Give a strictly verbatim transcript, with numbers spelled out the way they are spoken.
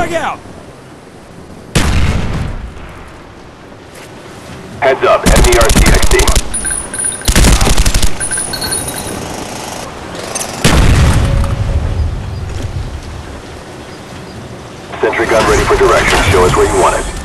Frag out! Heads up, enemy R C X D. Sentry gun ready for direction. Show us where you want it.